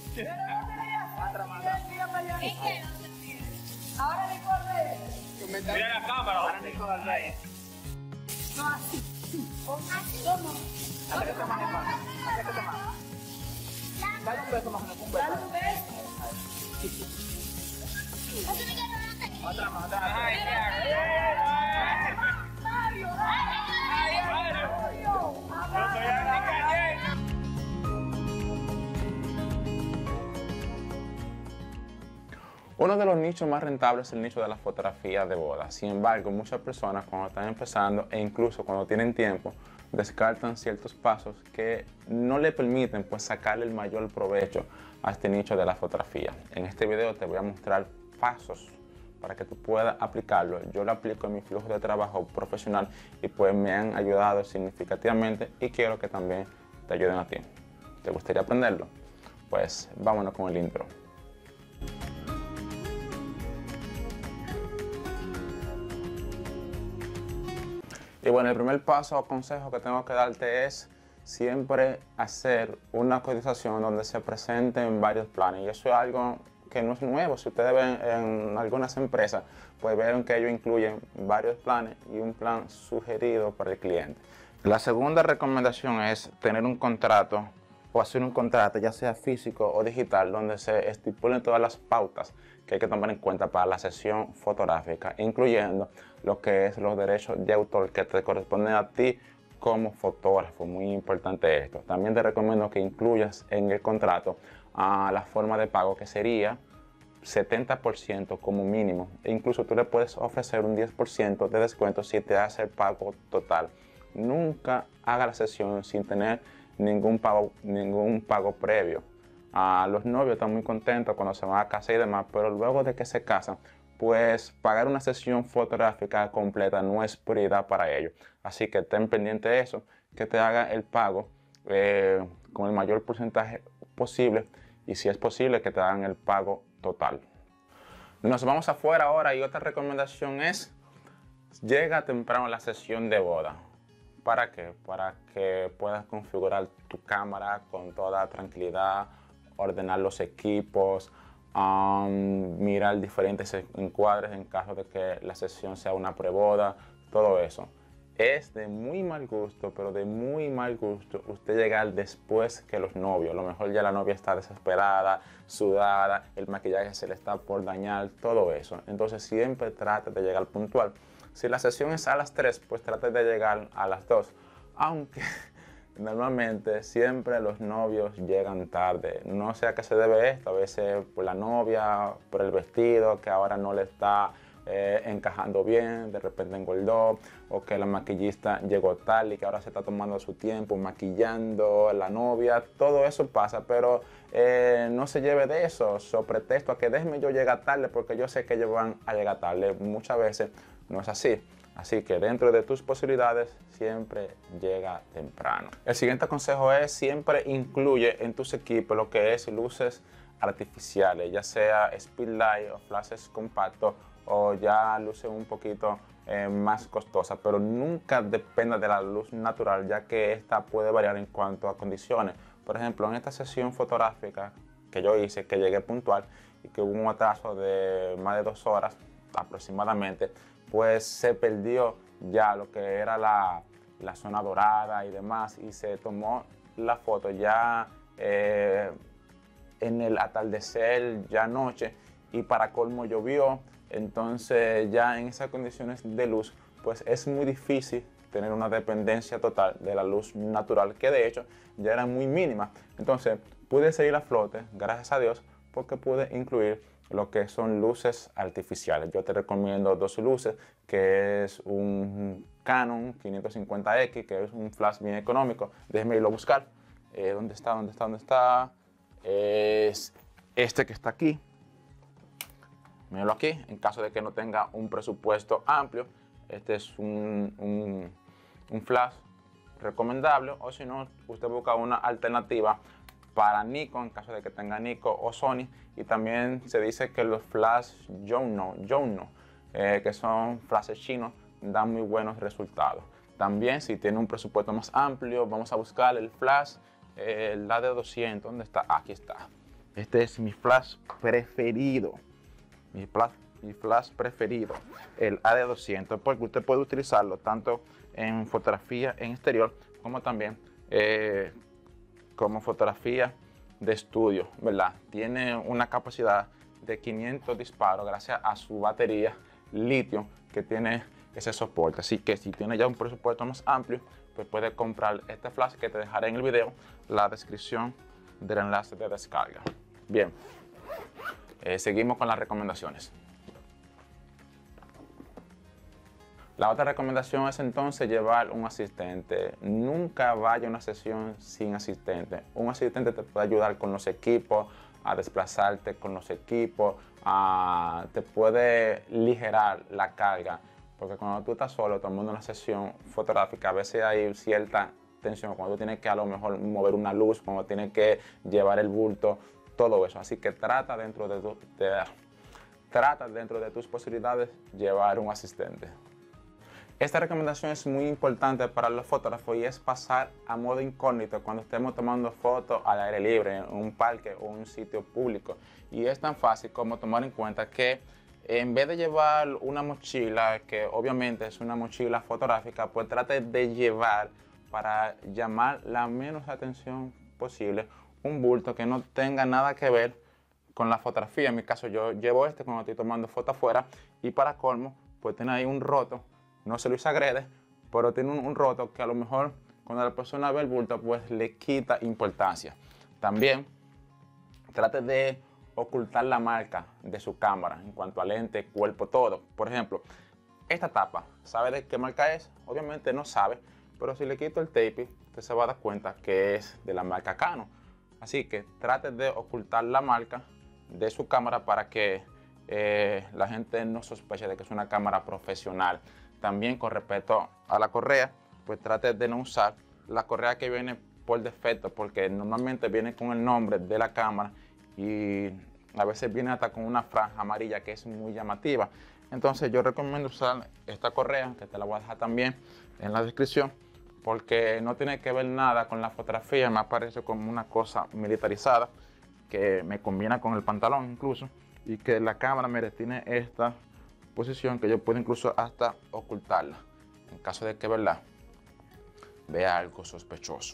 Ahora Nicole. Mira la cámara. Ahora Nicole. No, así. ¿Cómo? Acércate más, hermano. Acércate más. Dale un beso más, un beso. Dale un beso. Otra más, otra más. Ay, Mario. Ay, Mario. Uno de los nichos más rentables es el nicho de la fotografía de boda. Sin embargo, muchas personas cuando están empezando e incluso cuando tienen tiempo, descartan ciertos pasos que no le permiten pues sacarle el mayor provecho a este nicho de la fotografía. En este video te voy a mostrar pasos para que tú puedas aplicarlo. Yo lo aplico en mi flujo de trabajo profesional y pues me han ayudado significativamente y quiero que también te ayuden a ti. ¿Te gustaría aprenderlo? Pues vámonos con el intro. Y bueno, el primer paso o consejo que tengo que darte es siempre hacer una cotización donde se presenten varios planes. Y eso es algo que no es nuevo. Si ustedes ven en algunas empresas, pues ven que ellos incluyen varios planes y un plan sugerido para el cliente. La segunda recomendación es tener un contrato o hacer un contrato, ya sea físico o digital, donde se estipulen todas las pautas que hay que tomar en cuenta para la sesión fotográfica, incluyendo lo que es los derechos de autor que te corresponden a ti como fotógrafo. Muy importante esto. También te recomiendo que incluyas en el contrato la forma de pago, que sería 70% como mínimo. E incluso tú le puedes ofrecer un 10% de descuento si te hace el pago total. Nunca haga la sesión sin tener ningún pago previo. Los novios están muy contentos cuando se van a casar y demás, pero luego de que se casan, pues pagar una sesión fotográfica completa no es prioridad para ellos. Así que ten pendiente de eso, que te haga el pago con el mayor porcentaje posible y si es posible que te hagan el pago total. Nos vamos afuera ahora y otra recomendación es llega temprano a la sesión de boda. ¿Para qué? Para que puedas configurar tu cámara con toda tranquilidad, ordenar los equipos, mirar diferentes encuadres en caso de que la sesión sea una preboda, todo eso. Es de muy mal gusto, pero de muy mal gusto usted llegar después que los novios. A lo mejor ya la novia está desesperada, sudada, el maquillaje se le está por dañar, todo eso. Entonces siempre trate de llegar puntual. Si la sesión es a las 3, pues trate de llegar a las 2. Aunque normalmente siempre los novios llegan tarde. No sé a qué se debe esto. A veces por la novia, por el vestido que ahora no le está encajando bien, de repente engordó, o que la maquillista llegó tarde y que ahora se está tomando su tiempo maquillando a la novia. Todo eso pasa, pero no se lleve de eso, sobre pretexto a que déjeme yo llegar tarde porque yo sé que ellos van a llegar tarde. Muchas veces no es así. Así que dentro de tus posibilidades, siempre llega temprano. El siguiente consejo es siempre incluye en tus equipos lo que es luces artificiales, ya sea speedlight o flashes compactos o ya luces un poquito más costosas, pero nunca dependa de la luz natural, ya que esta puede variar en cuanto a condiciones. Por ejemplo, en esta sesión fotográfica que yo hice, que llegué puntual y que hubo un atraso de más de 2 horas aproximadamente, pues se perdió ya lo que era la zona dorada y demás, y se tomó la foto ya en el atardecer, ya noche, y para colmo llovió. Entonces ya en esas condiciones de luz pues es muy difícil tener una dependencia total de la luz natural, que de hecho ya era muy mínima. Entonces pude seguir a flote, gracias a Dios, porque pude incluir lo que son luces artificiales. Yo te recomiendo 2 luces, que es un Canon 550X, que es un flash bien económico. Déjeme irlo a buscar. ¿Dónde está? ¿Dónde está? ¿Dónde está? Es este que está aquí. Míralo aquí, en caso de que no tenga un presupuesto amplio. Este es un flash recomendable, o si no, usted busca una alternativa para Nikon, en caso de que tenga Nikon o Sony. Y también se dice que los flash Yongnuo, que son flashes chinos, dan muy buenos resultados. También, si tiene un presupuesto más amplio, vamos a buscar el flash, la de 200, ¿dónde está? Aquí está. Este es mi flash preferido. Mi flash preferido, el AD200, porque usted puede utilizarlo tanto en fotografía en exterior como también como fotografía de estudio, ¿verdad? Tiene una capacidad de 500 disparos gracias a su batería litio que tiene ese soporte. Así que si tiene ya un presupuesto más amplio, pues puede comprar este flash que te dejaré en el video, la descripción del enlace de descarga. Bien, seguimos con las recomendaciones. La otra recomendación es entonces llevar un asistente. Nunca vaya a una sesión sin asistente. Un asistente te puede ayudar con los equipos, a desplazarte con los equipos, te puede aligerar la carga. Porque cuando tú estás solo tomando una sesión fotográfica, a veces hay cierta tensión. Cuando tú tienes que a lo mejor mover una luz, cuando tienes que llevar el bulto, todo eso. Así que trata dentro de tus posibilidades llevar un asistente. Esta recomendación es muy importante para los fotógrafos y es pasar a modo incógnito cuando estemos tomando fotos al aire libre, en un parque o un sitio público. Y es tan fácil como tomar en cuenta que en vez de llevar una mochila, que obviamente es una mochila fotográfica, pues trate de llevar, para llamar la menos atención posible, un bulto que no tenga nada que ver con la fotografía. En mi caso yo llevo este cuando estoy tomando fotos afuera y para colmo, pues tiene ahí un roto. No se lo agrede, pero tiene un roto que a lo mejor cuando la persona ve el bulto pues le quita importancia. También trate de ocultar la marca de su cámara en cuanto a lente, cuerpo, todo. Por ejemplo, esta tapa, ¿sabe de qué marca es? Obviamente no sabe, pero si le quito el tape, usted se va a dar cuenta que es de la marca Canon. Así que trate de ocultar la marca de su cámara para que la gente no sospeche de que es una cámara profesional. También con respecto a la correa, pues trate de no usar la correa que viene por defecto, porque normalmente viene con el nombre de la cámara y a veces viene hasta con una franja amarilla que es muy llamativa. Entonces yo recomiendo usar esta correa, que te la voy a dejar también en la descripción, porque no tiene que ver nada con la fotografía, me parece como una cosa militarizada, que me combina con el pantalón incluso, y que la cámara, mire, tiene esta posición que yo puedo incluso hasta ocultarla en caso de que, ¿verdad?, vea algo sospechoso.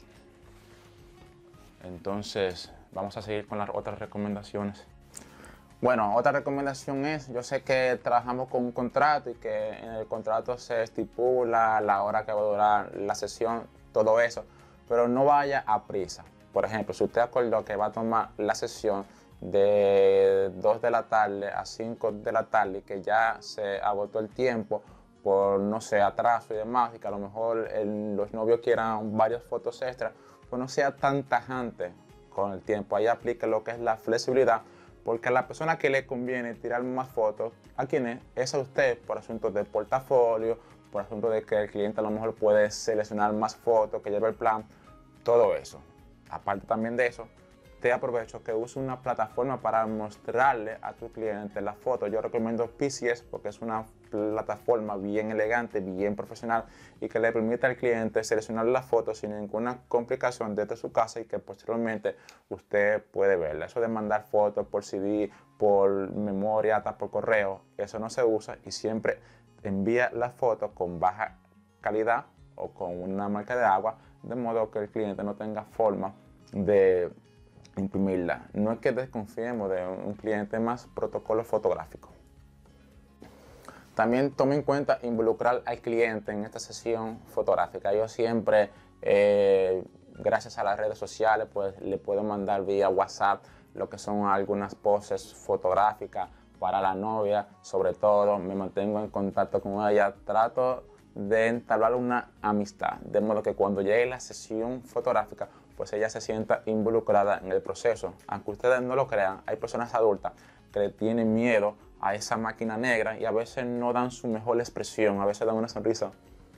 Entonces vamos a seguir con las otras recomendaciones. Bueno, otra recomendación es, yo sé que trabajamos con un contrato y que en el contrato se estipula la hora que va a durar la sesión, todo eso, pero no vaya a prisa. Por ejemplo, si usted acordó que va a tomar la sesión de 2 de la tarde a 5 de la tarde y que ya se agotó el tiempo por, no sé, atraso y demás, y que a lo mejor los novios quieran varias fotos extras, pues no sea tan tajante con el tiempo. Ahí aplique lo que es la flexibilidad, porque a la persona que le conviene tirar más fotos, ¿a quién es a usted, por asuntos de portafolio, por asunto de que el cliente a lo mejor puede seleccionar más fotos, que lleve el plan, todo eso. Aparte también de eso, te aprovecho que use una plataforma para mostrarle a tu cliente las fotos. Yo recomiendo PCS porque es una plataforma bien elegante, bien profesional y que le permite al cliente seleccionar las fotos sin ninguna complicación desde su casa y que posteriormente usted puede verla. Eso de mandar fotos por CD, por memoria, hasta por correo, eso no se usa y siempre envía las fotos con baja calidad o con una marca de agua, de modo que el cliente no tenga forma de imprimirla. No es que desconfiemos de un cliente, más protocolo fotográfico. También tome en cuenta involucrar al cliente en esta sesión fotográfica. Yo siempre, gracias a las redes sociales, pues le puedo mandar vía WhatsApp lo que son algunas poses fotográficas para la novia. Sobre todo me mantengo en contacto con ella, trato de entablar una amistad, de modo que cuando llegue la sesión fotográfica pues ella se sienta involucrada en el proceso. Aunque ustedes no lo crean, hay personas adultas que le tienen miedo a esa máquina negra y a veces no dan su mejor expresión, a veces dan una sonrisa.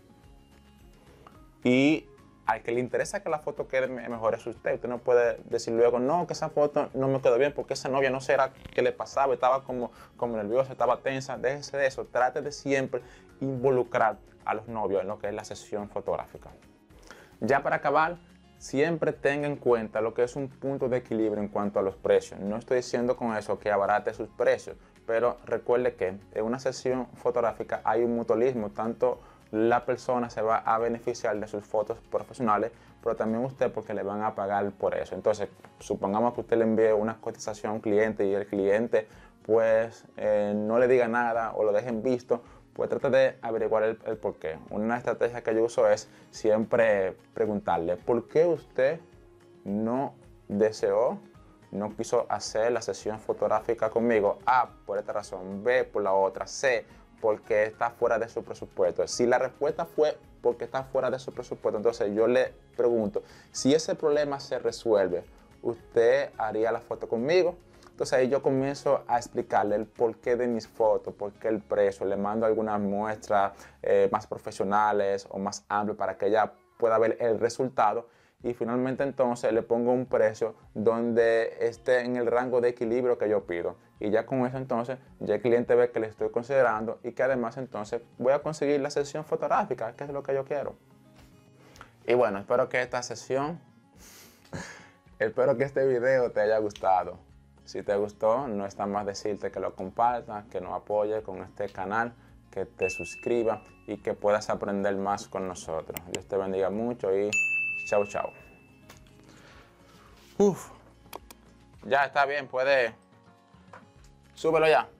Y al que le interesa que la foto quede mejor es usted. Usted no puede decir luego, no, que esa foto no me quedó bien porque esa novia no sé qué le pasaba, estaba como nerviosa, estaba tensa. Déjese de eso, trate de siempre involucrar a los novios en lo que es la sesión fotográfica. Ya para acabar, siempre tenga en cuenta lo que es un punto de equilibrio en cuanto a los precios. No estoy diciendo con eso que abarate sus precios, pero recuerde que en una sesión fotográfica hay un mutualismo, tanto la persona se va a beneficiar de sus fotos profesionales, pero también usted porque le van a pagar por eso. Entonces, supongamos que usted le envíe una cotización a un cliente y el cliente pues no le diga nada o lo dejen visto, pues trate de averiguar el por qué. Una estrategia que yo uso es siempre preguntarle, ¿por qué usted no deseó, no quiso hacer la sesión fotográfica conmigo? A, por esta razón. B, por la otra. C, porque está fuera de su presupuesto. Si la respuesta fue porque está fuera de su presupuesto, entonces yo le pregunto, si ese problema se resuelve, ¿usted haría la foto conmigo? Entonces ahí yo comienzo a explicarle el porqué de mis fotos, por qué el precio, le mando algunas muestras más profesionales o más amplias para que ella pueda ver el resultado y finalmente entonces le pongo un precio donde esté en el rango de equilibrio que yo pido. Y ya con eso entonces ya el cliente ve que le estoy considerando y que además entonces voy a conseguir la sesión fotográfica, que es lo que yo quiero. Y bueno, espero que esta sesión, espero que este video te haya gustado. Si te gustó, no está más decirte que lo compartas, que nos apoyes con este canal, que te suscribas y que puedas aprender más con nosotros. Dios te bendiga mucho y chao, chao. Ya está bien, puede. Súbelo ya.